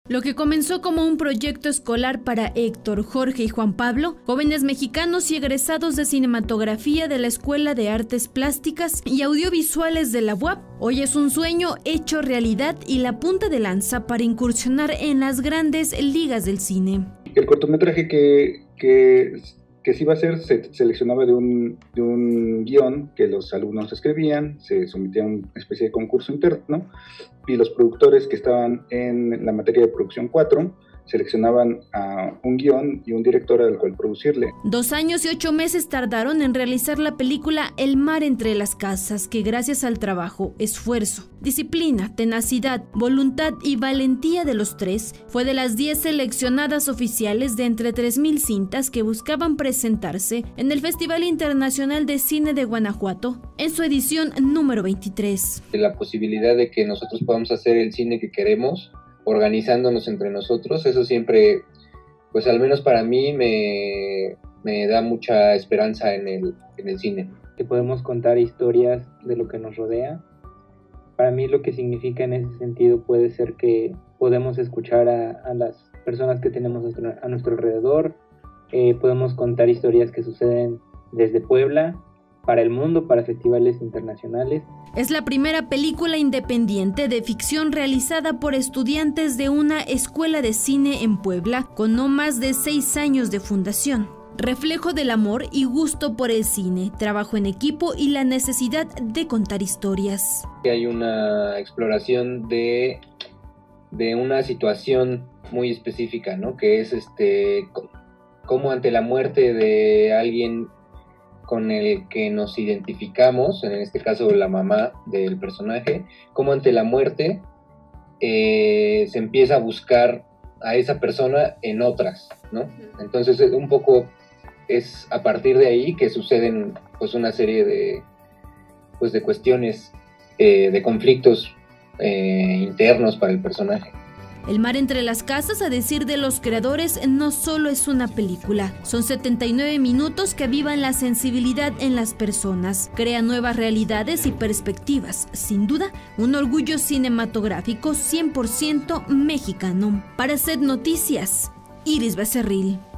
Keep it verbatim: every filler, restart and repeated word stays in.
Lo que comenzó como un proyecto escolar para Héctor, Jorge y Juan Pablo, jóvenes mexicanos y egresados de cinematografía de la Escuela de Artes Plásticas y Audiovisuales de la U A P, hoy es un sueño hecho realidad y la punta de lanza para incursionar en las grandes ligas del cine. El cortometraje que, que, que se iba a hacer se seleccionaba de un, de un guión que los alumnos escribían, se sometía a una especie de concurso interno, y los productores que estaban en la materia de producción cuatro seleccionaban a un guión y un director al cual producirle. Dos años y ocho meses tardaron en realizar la película El mar entre las casas, que gracias al trabajo, esfuerzo, disciplina, tenacidad, voluntad y valentía de los tres, fue de las diez seleccionadas oficiales de entre tres mil cintas que buscaban presentarse en el Festival Internacional de Cine de Guanajuato, en su edición número veintitrés. La posibilidad de que nosotros podamos hacer el cine que queremos, organizándonos entre nosotros, eso siempre, pues al menos para mí, me, me da mucha esperanza en el, en el cine. Que podemos contar historias de lo que nos rodea. Para mí lo que significa en ese sentido puede ser que podemos escuchar a, a las personas que tenemos a nuestro, a nuestro alrededor, eh, podemos contar historias que suceden desde Puebla, para el mundo, para festivales internacionales. Es la primera película independiente de ficción realizada por estudiantes de una escuela de cine en Puebla con no más de seis años de fundación. Reflejo del amor y gusto por el cine, trabajo en equipo y la necesidad de contar historias. Hay una exploración de, de una situación muy específica, ¿no? Que es este, cómo ante la muerte de alguien con el que nos identificamos, en este caso la mamá del personaje, como ante la muerte eh, se empieza a buscar a esa persona en otras, ¿no? Entonces un poco es a partir de ahí que suceden pues una serie de, pues, de cuestiones, eh, de conflictos eh, internos para el personaje. El mar entre las casas, a decir de los creadores, no solo es una película. Son setenta y nueve minutos que avivan la sensibilidad en las personas, crean nuevas realidades y perspectivas. Sin duda, un orgullo cinematográfico cien por ciento mexicano. Para C E D Noticias, Iris Becerril.